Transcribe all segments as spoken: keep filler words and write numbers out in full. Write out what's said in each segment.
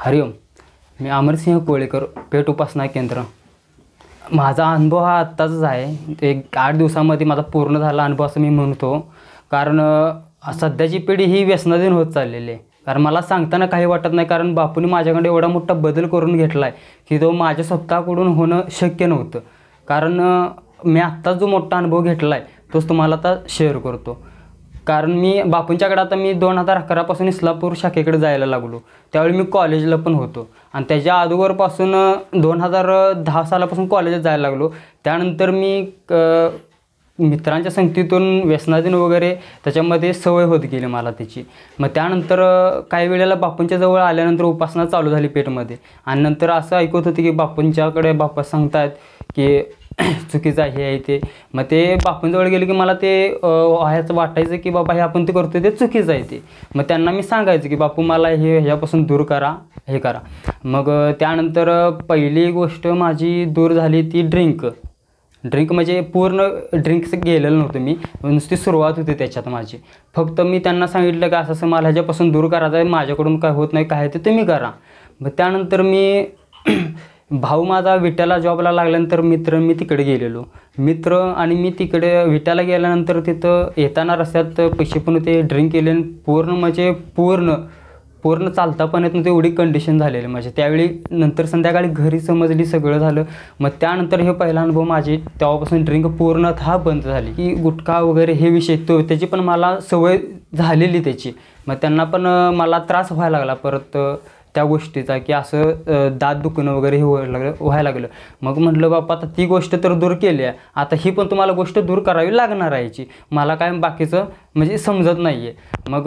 हरिओम, मी अमरसिंह कोळेकर, पेट उपासना केंद्र. माझा अनुभव हा आत्ताचाच आहे. एक आठ दिवसामध्ये माझा पूर्ण झाला अनुभव असं मी म्हणतो. कारण सध्याची पिढी ही व्यसनाधीन होत चाललेली आहे. कारण मला सांगताना काही वाटत नाही, कारण बापूंनी माझ्याकडे एवढा मोठा बदल करून घेतला आहे की तो माझ्या स्वतःकडून होणं शक्य नव्हतं. कारण मी आत्ता जो मोठा अनुभव घेतला आहे तोच तुम्हाला आता शेअर करतो. कारण मी बापूंच्याकडे आता मी दोन हजार अकरापासून इस्लामपूर शाखेकडे जायला लागलो. त्यावेळी मी कॉलेजला पण होतो आणि त्याच्या अगोदरपासून दोन हजार दहा सालापासून कॉलेजात जायला लागलो. त्यानंतर मी मित्रांच्या संगतीतून व्यसनाधीन वगैरे त्याच्यामध्ये सवय होत गेली मला त्याची. मग त्यानंतर काही वेळेला बापूंच्या जवळ आल्यानंतर उपासना चालू झाली पेटमध्ये. आणि नंतर असं ऐकत होतं की बापूंच्याकडे बापा सांगतात की चुकीचं आहे हे आहे ते. मग ते बापूंजवळ गेले की मला ते ह्याचं वाटायचं की बाबा हे आपण ते करतो ते चुकीचं आहे ते. मग त्यांना मी सांगायचं की बापू मला हे ह्याच्यापासून दूर करा, हे करा. मग त्यानंतर पहिली गोष्ट माझी दूर झाली ती ड्रिंक. ड्रिंक म्हणजे पूर्ण ड्रिंक्स गेलेलं नव्हतं मी, नुसती सुरुवात होती त्याच्यात माझी. फक्त मी त्यांना सांगितलं की असं असं मला ह्याच्यापासून दूर करायचं आहे, माझ्याकडून काय होत नाही, काय ते तुम्ही करा. मग त्यानंतर मी भाऊ माझा विट्याला जॉबला लागल्यानंतर मित्र मी तिकडे गेलेलो. मित्र आणि मी तिकडे विट्याला गेल्यानंतर तिथं येताना रस्त्यात पैसे पण होते. ड्रिंक केले पूर्ण म्हणजे पूर्ण पूर्ण चालता पण येत नव्हतं, एवढी कंडिशन झालेली माझी त्यावेळी. नंतर संध्याकाळी घरी समजली, सगळं झालं. मग त्यानंतर हे पहिला अनुभव माझे, तेव्हापासून ड्रिंक पूर्णतः बंद झाली. की गुटखा वगैरे हे विषय तो त्याची पण मला सवय झालेली त्याची. मग त्यांना पण मला त्रास व्हायला लागला परत त्या गोष्टीचा, की असं दात दुखणं वगैरे हे व्हायला लागलं व्हायला लागलं मग म्हटलं बापा आता ती गोष्ट तर दूर केली आहे, आता ही पण तुम्हाला गोष्ट दूर करावी लागणार आहे याची. मला काय बाकीचं म्हणजे समजत नाही आहे. मग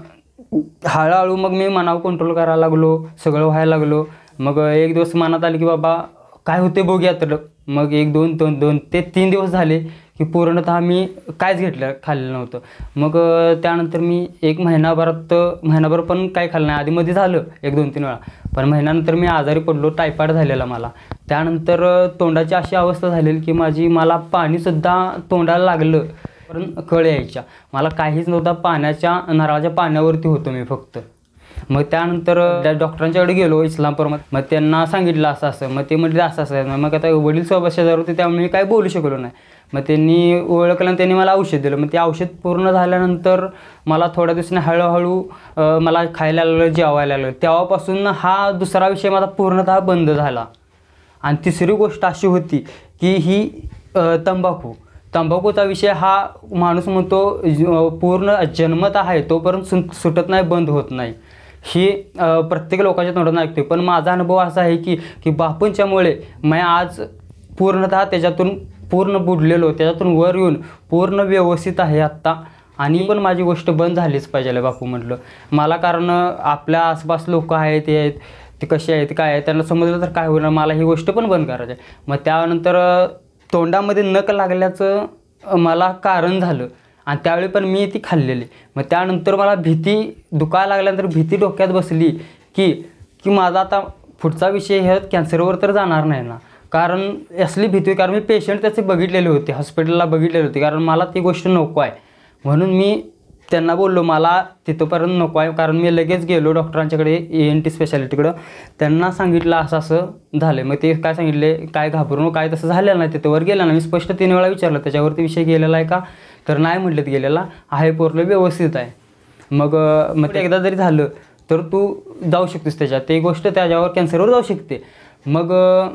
हळूहळू मग मी मनावर कंट्रोल करायला लागलो, सगळं व्हायला लागलो. मग एक दिवस मनात आलं की बाबा काय होते बघूया तर. मग एक दोन दोन दोन ते तीन दिवस झाले की पूर्णतः मी कायच घेतलं खाल्लं नव्हतं. मग त्यानंतर मी एक महिनाभरात महिनाभर पण काय खाल्लं नाही. आधीमध्ये झालं एक दोन तीन वेळा, पण महिन्यानंतर मी आजारी पडलो, टायफॉइड झालेला मला. त्यानंतर तोंडाची अशी अवस्था झालेली की माझी मला पाणीसुद्धा तोंडाला लागलं, पण कळ यायच्या. मला काहीच नव्हतं, पाण्याच्या नारळाच्या पाण्यावरती होतो मी फक्त. मग त्यानंतर त्या डॉक्टरांच्याकडे गेलो इस्लामपूरमध्ये. मग त्यांना सांगितलं असं असं. मग ते म्हटले असं असं आहे. मग आता वडील सोबत शेजारी होते त्यामुळे मी काय बोलू शकलो नाही. मग त्यांनी ओळखलं आणि त्यांनी मला औषध दिलं. मग ते औषध पूर्ण झाल्यानंतर मला थोड्या दिवसांनी हळूहळू मला खायला लागलं, जेवायला लागलं. तेव्हापासून हा दुसरा विषय माझा पूर्णतः बंद झाला. आणि तिसरी गोष्ट अशी होती की ही तंबाखू. तंबाखूचा विषय हा माणूस म्हणतो पूर्ण जन्मत आहे तोपर्यंत सु सुटत नाही, बंद होत नाही. ही प्रत्येक लोकांच्या तोंडातून ऐकते. पण माझा अनुभव असा आहे की की बापूंच्यामुळे मी आज पूर्णतः त्याच्यातून पूर्ण बुडलेलो, त्याच्यातून वर येऊन पूर्ण व्यवस्थित आहे आत्ता. आणि पण माझी गोष्ट बंद झालीच पाहिजे बापू म्हटलं मला. कारण आपल्या आसपास लोक आहेत, ते आहेत, ते कसे आहेत, काय आहे, त्यांना समजलं तर काय होणार. मला ही गोष्ट पण बंद करायची आहे. मग त्यानंतर तोंडामध्ये नख लागल्याचं मला कारण झालं आणि त्यावेळी पण मी ती खाल्लेली. मग त्यानंतर मला भीती दुखायला लागल्यानंतर भीती डोक्यात बसली की की माझा आता पुढचा विषय हे कॅन्सरवर तर जाणार नाही ना. कारण असली भीती, कारण मी पेशंट त्याचे बघितलेले होते, हॉस्पिटलला बघितलेले होते. कारण मला ती गोष्ट नको आहे म्हणून मी त्यांना बोललो मला तिथंपर्यंत नको आहे. कारण मी लगेच गेलो डॉक्टरांच्याकडे, ए एन टी स्पेशालिटीकडं. त्यांना सांगितलं असं असं झालं. मग ते काय सांगितले, काय घाबरून काय तसं झालेलं नाही, तिथं वर गेला ना. मी स्पष्ट तीन वेळा विचारलं त्याच्यावरती विषय गेलेला आहे का, तर नाही म्हटलं गेलेला आहे, पूर्ण व्यवस्थित आहे. मग मग ते एकदा जरी झालं तर तू जाऊ शकतेस त्याच्यात, ते गोष्ट त्याच्यावर कॅन्सरवर जाऊ शकते. मग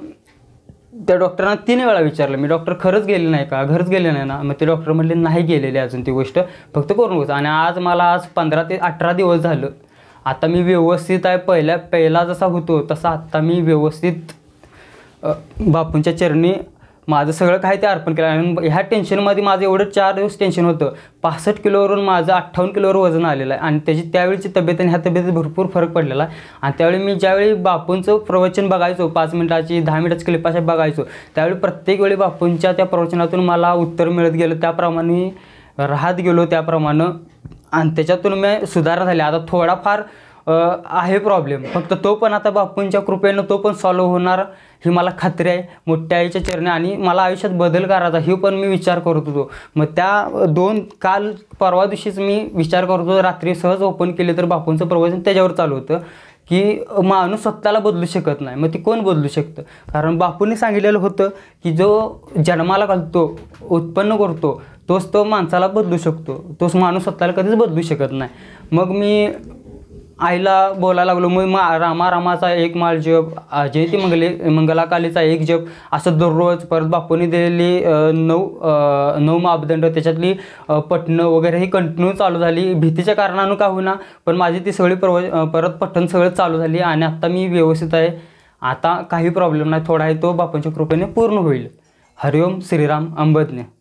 त्या डॉक्टरांना तीन वेळा विचारलं मी, डॉक्टर खरंच गेले नाही का, घरच गेले नाही ना. मग ते डॉक्टर म्हटले नाही गेलेले अजून ती गोष्ट, फक्त करून बघ. आणि आज मला आज पंधरा ते अठरा दिवस झालं. आता मी व्यवस्थित आहे. पहिल्या पहिला जसा होतो तसा आत्ता मी व्यवस्थित बापूंच्या चरणी माझं सगळं काय ते अर्पण केलं. आणि ह्या टेन्शनमध्ये माझं एवढं चार दिवस टेन्शन होतं. पासष्ट किलोवरून माझं अठ्ठावन्न किलोवर वजन आलेलं आहे. आणि त्याची त्यावेळीची तब्येत आणि ह्या तब्येतीत भरपूर फरक पडलेला आहे. आणि त्यावेळी मी ज्यावेळी बापूंचं प्रवचन बघायचो, पाच मिनिटाची दहा मिनिटाची क्लिप अशा बघायचो, त्यावेळी प्रत्येक वेळी बापूंच्या त्या प्रवचनातून मला उत्तर मिळत गेलं, त्याप्रमाणे राहत गेलो त्याप्रमाणे. आणि त्याच्यातून मी सुधारणा झाली. आता थोडाफार आहे प्रॉब्लेम, फक्त तो पण आता बापूंच्या कृपेनं तो पण सॉल्व्ह होणार ही मला खात्री आहे मोठ्या आईच्या चरणी. आणि मला आयुष्यात बदल करायचा ही पण मी विचार करत होतो. मग त्या दोन काल परवा दिवशीच मी विचार करत होतो, रात्री सहज ओपन केले तर बापूंचं प्रवचन त्याच्यावर चालू होतं की माणूस स्वतःला बदलू शकत नाही, मग ती कोण बदलू शकतं? कारण बापूंनी सांगितलेलं होतं की जो जन्माला घालतो, उत्पन्न करतो, तोच तो माणसाला बदलू शकतो, तोच माणूस स्वतःला कधीच बदलू शकत नाही. मग मी आईला बोलायला लागलो, मग मा रामा रामाचा एक माळ जप, जयती मंगले मंगलाकालीचा एक जप, असं दररोज. परत बापूंनी दिलेली नऊ नऊ मापदंड, त्याच्यातली पठणं वगैरे ही कंटिन्यू चालू झाली. भीतीच्या कारणानं का होईना, पण माझी ती सगळी प्रव परत पठण सगळं चालू झाली आणि आत्ता मी व्यवस्थित आहे. आता काही प्रॉब्लेम नाही, थोडा आहे तो बापूंच्या कृपेने पूर्ण होईल. हरिओम श्रीराम अंबज्ञ.